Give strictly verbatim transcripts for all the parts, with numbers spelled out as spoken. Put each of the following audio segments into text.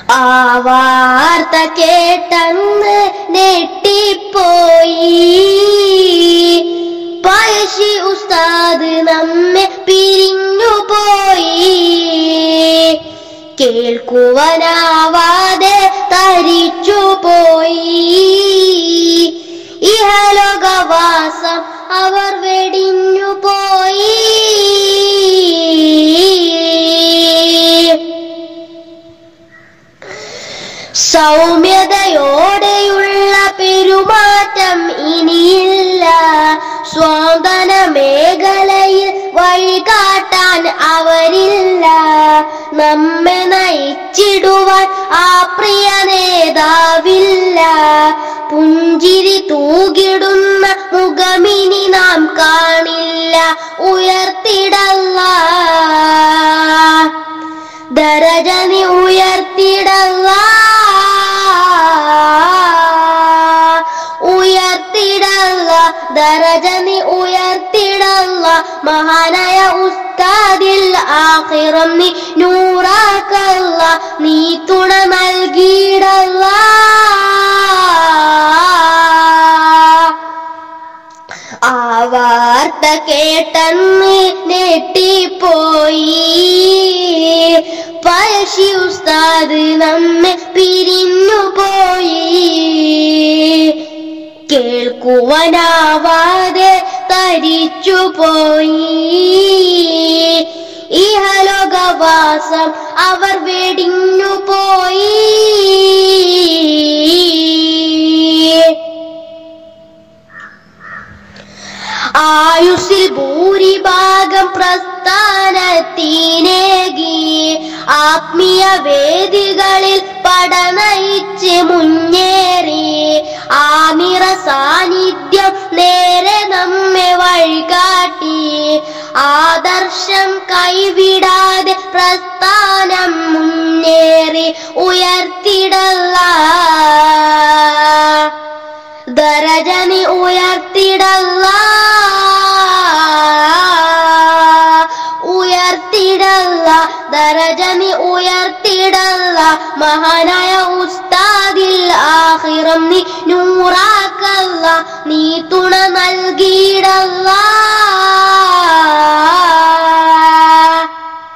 ആ വാർത്ത കേട്ടന്ന് നെട്ടിപ്പോയി പഴശ്ശി ഉസ്താദ് നമ്മെ പിരിഞ്ഞുപോയി. കേൾക്കുവാനാവാതെ തരിച്ചുപോയി. ഇഹലോകവാസം അവർ വെടിഞ്ഞുപോയി. സൗമ്യതയോടെയുള്ള പെരുമാറ്റം ഇനിയില്ല. സ്വാന്തന മേഖലയിൽ വഴികാട്ടാൻ അവരില്ല. നമ്മെ നയിച്ചിടുവാൻ ആ പ്രിയ നേതാവില്ല. പുഞ്ചിരി തൂകിടുന്ന മുഖമിനി നാം കാണില്ല. ഉയർത്തിടല്ലാഹ് ദരജ നീ ഉയർത്തിടല്ലാഹ് ഉയർത്തിടല്ലാഹ് ദരജ നീ ഉയർത്തിടല്ലാഹ്. മഹാനായ ഉസ്താദിൽ ആഖിറം നീ നൂറാക്കല്ലാഹ്. നീ തുണ നൽകിയിടല്ലാഹ്. ആ വാർത്ത കേട്ടന്ന് നെട്ടിപ്പോയി പഴശ്ശി ഉസ്താദ് നമ്മെ പിരിഞ്ഞുപോയി. കേൾക്കുവാനാവാതെ തരിച്ചുപോയി. ഇഹലോകവാസം അവർ വെടിഞ്ഞുപോയി. ആയുസ്സിൽ ഭൂരിഭാഗം പ്രസ്ഥാനത്തിനേകി ആത്മീയ വേദികളിൽ പടനയിച്ച് മുന്നേറി. ആ നിറ സാന്നിധ്യം നേരെ നമ്മെ വഴികാട്ടി. ആദർശം കൈവിടാതെ പ്രസ്ഥാനം മുന്നേറി. ഉയർത്തിടല്ലാഹ് ദരജ നീ ഉയർത്തിടല്ലാഹ് ഉയർത്തിടല്ലാഹ് ദരജ നീ ഉയർത്തിടല്ലാഹ്. മഹാനായ ഉസ്താദിൽ ആഖിറം നീ നൂറാക്കല്ലാഹ്. നീ തുണ നൽകിയിടല്ലാഹ്.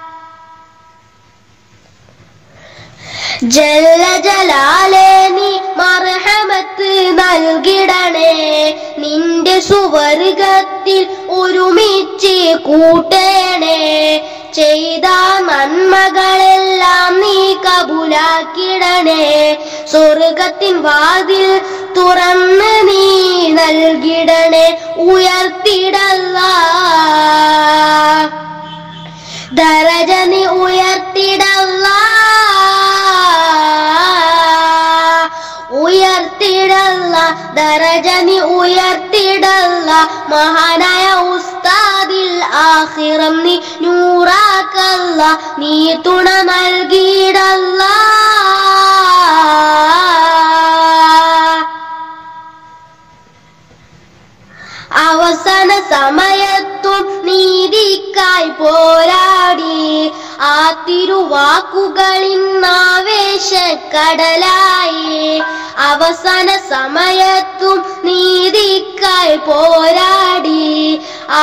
ജല്ല ജലാലേ നീ മർഹമത്ത് നൽകിടണേ. നിന്റെ സുവർഗത്തിൽ ഒരുമിച്ച് കൂട്ടണേ. ചെയ്ത നന്മകളെല്ലാം നീ കബൂലാക്കിടണേ. സ്വർഗത്തിൻ വാതിൽ തുറന്ന് നീ നൽകിടണേ. ഉയർത്തിടല്ലാഹ് ദരജ നീ ഉയർത്തിടല്ലാഹ് ഉയർത്തിടല്ലാഹ് ദരജ നീ ഉയർത്തിടല്ലാഹ്. മഹാനായ ഉസ്താദിൽ ആഖിറം നീ നൂറാക്കല്ലാഹ്. നീ തുണ നൽകിയിടല്ലാഹ്. അവസാന സമയത്തും നീതിക്കായി പോരാടി. ആ തിരുവാക്കുകളിന്നാവേശക്കടലായി. അവസാന സമയത്തും നീതിക്കായി പോരാടി. ആ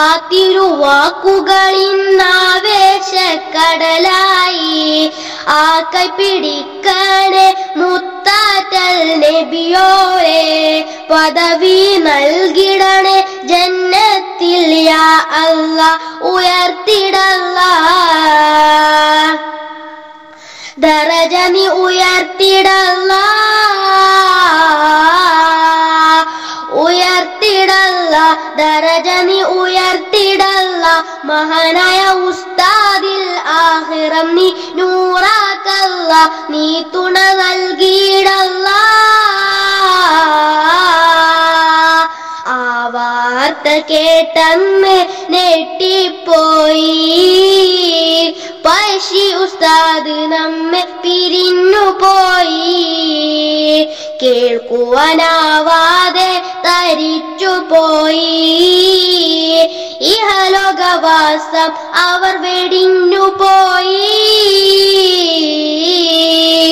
തിരുവാക്കുകളിന്നാവേശക്കടലായി. ആ കൈ പിടിക്കണേ മുത്താറ്റൽ നബിയോരെ. പദവി നൽകിടണേ ജന്നത്തിൽ യാ അല്ലാഹ്. ഉയർത്തിടല്ലാഹ് ദരജ നീ ഉയർത്തിടല്ലാഹ് ഉയർത്തിടല്ലാഹ് ദരജ നീ ഉയർത്തിടല്ലാഹ്. മഹാനായ ഉസ്താദിൽ ആഖിറം നീ നൂറാക്കല്ലാഹ്. നീ തുണ നൽകിയിടല്ലാഹ്. ആ വാർത്ത കേട്ടന്ന് നെട്ടിപ്പോയി പഴശ്ശി ഉസ്താദ് നമ്മെ പിരിഞ്ഞുപോയി. കേൾക്കുവാനാവാതെ തരിച്ചുപോയി. ഇഹലോകവാസം അവർ വെടിഞ്ഞുപോയി.